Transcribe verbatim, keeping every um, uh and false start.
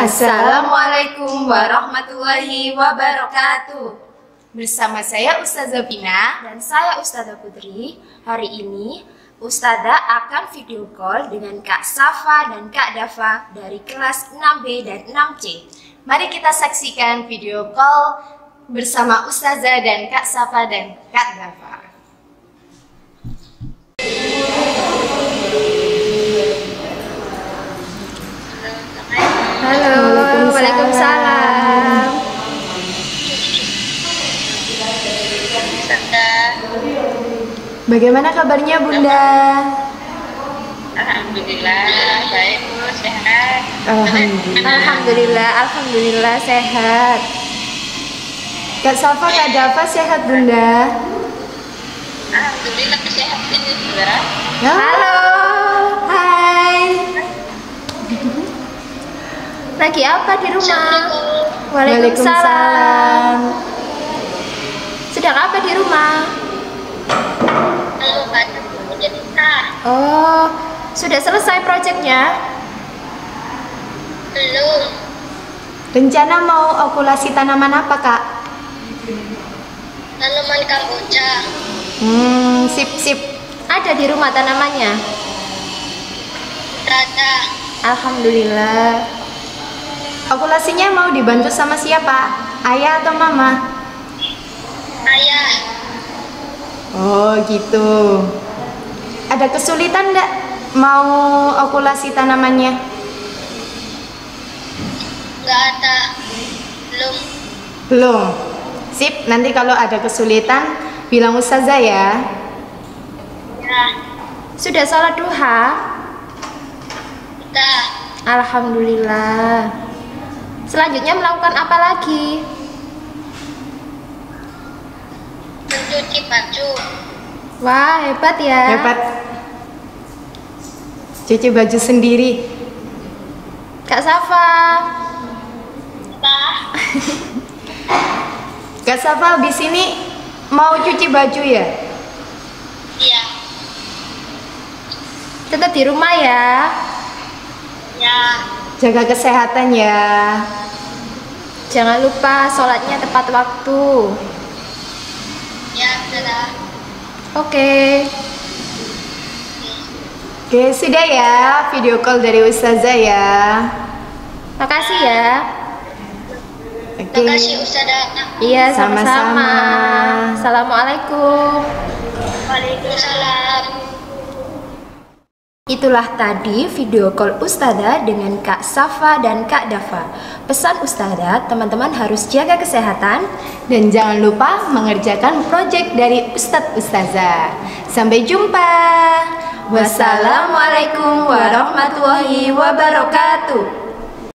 Assalamualaikum warahmatullahi wabarakatuh. Bersama saya Ustazah Vina dan saya Ustazah Putri. Hari ini Ustazah akan video call dengan Kak Safa dan Kak Dafa dari kelas enam B dan enam C. Mari kita saksikan video call bersama Ustazah dan Kak Safa dan Kak Dafa. Halo, waalaikumsalam. Bagaimana kabarnya Bunda? Alhamdulillah, baik Bu, sehat. Alhamdulillah. Alhamdulillah, alhamdulillah sehat. Kak Safa, Kak Dafa sehat Bunda? Alhamdulillah sehat ini juga. Halo. Hai. Lagi apa di rumah? Assalamualaikum. Waalaikumsalam. Sedang apa di rumah? Halo Pak, jadi kak. Oh, sudah selesai proyeknya? Belum. Rencana mau okulasi tanaman apa Kak? Tanaman kamboja. Hmm, sip sip. Ada di rumah tanamannya? Rada. Alhamdulillah. Okulasinya mau dibantu sama siapa? Ayah atau mama? Ayah. Oh gitu. Ada kesulitan nggak mau okulasi tanamannya? Nggak ada. Belum. Belum. Sip, nanti kalau ada kesulitan bilang Ustazah ya. Ya. Sudah sholat duha? Udah. Alhamdulillah. Selanjutnya melakukan apa lagi? Mencuci baju. Wah, hebat ya. Hebat. Cuci baju sendiri. Kak Safa. Apa? Kak Safa di sini mau cuci baju ya? Iya. Tetap di rumah ya. Ya. Jaga kesehatan ya. Jangan lupa sholatnya tepat waktu. Ya, sudah. Oke. Oke, sudah ya video call dari Ustazah ya. Makasih ya. Oke. Makasih Ustazah. Iya, sama-sama. Sama-sama. Assalamualaikum. Waalaikumsalam. Itulah tadi video call Ustazah dengan Kak Safa dan Kak Dafa. Pesan Ustazah, teman-teman harus jaga kesehatan Dan jangan lupa mengerjakan proyek dari Ustadz Ustazah. Sampai jumpa. Wassalamualaikum warahmatullahi wabarakatuh.